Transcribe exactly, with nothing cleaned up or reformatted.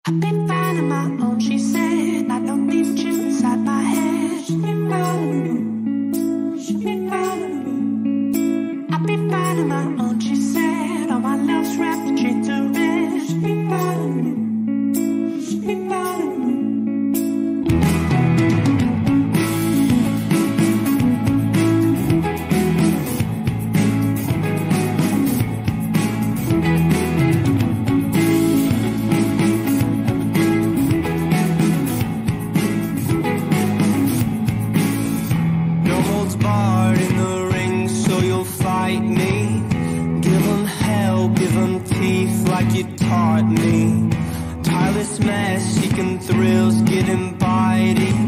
I've been finding my own, she said. I don't need you inside my head. She's been finding, she's been finding. I've been finding my own, she said. All my love's wrapped in shades of red. She's been finding, she's been finding. Barred in the ring, so you'll fight me. Give 'em hell, give 'em teeth like you taught me. Tireless mess, seeking thrills, getting biting.